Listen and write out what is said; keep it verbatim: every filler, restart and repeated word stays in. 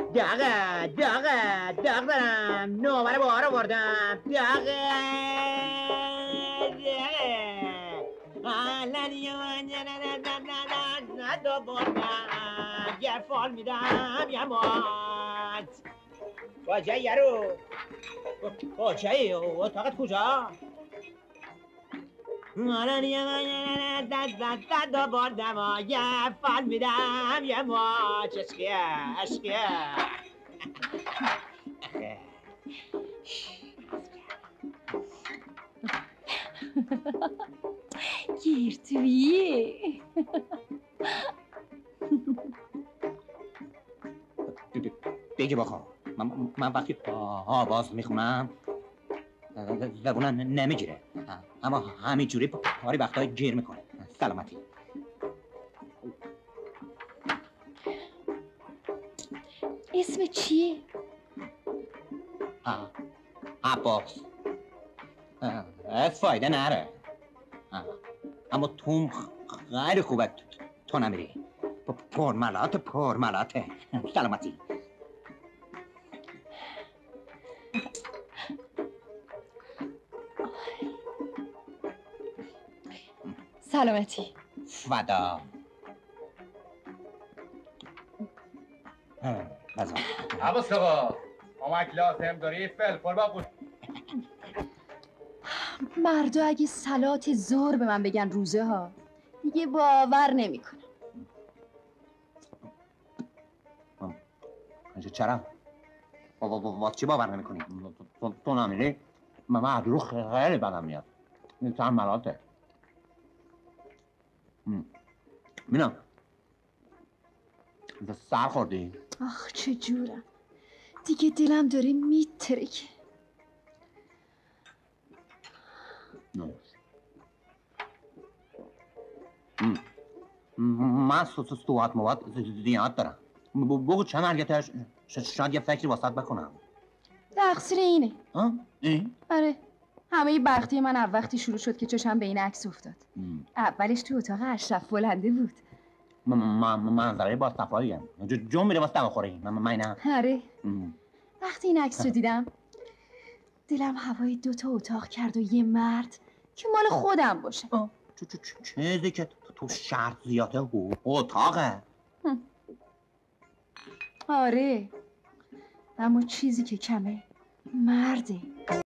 داغه داغه داغ دارم نوبر بار آوردم داغه داغه دو بردم یه فال میدم یه مات کجایی یارو کجایی اتاقت کجا داد دو بردم یه فال میدم یه مات عشقیه عشقیه گیرتویی بگی بخوا من, من وقتی آواز میخونم زبونم نمیگیره اما همینجوری پاری وقتای گیر میکنه. سلامتی. اسم چیه؟ عباس. از فایده نره اما تو خیلی خوبه تو نمیری پرملات پرملاته. سلامتی. سلامتی. فدا. عباس آقا کمک لازم داری فلفل با بود. مردو اگه صلات زور به من بگن روزه ها دیگه باور نمی کنم. چرا؟ واسه چی باور نمی کنی؟ تو نمیری؟ من رو خیلی بدم میاد. این چند ملاته. مینا سر خوردی؟ آخ چه جورم دیگه دلم داره میترکه. من سوات مواد زیاد دارم. بگو چه مرگتش شاید یه فکری واسط بکنم. تقصیر اینه. ها؟ این؟ آره همه بختی من از وقتی شروع شد که چشم به این عکس افتاد. اولش تو اتاق اشرف بلنده بود. منظره با صفاییم جون میره واسه دوا خوری. من نه. آره وقتی این عکس رو دیدم دلم هوای دو تا اتاق کرد و یه مرد که مال خودم باشه. چیزی که تو شرط زیاده اتاقه. آره اما چیزی که کمه مرده.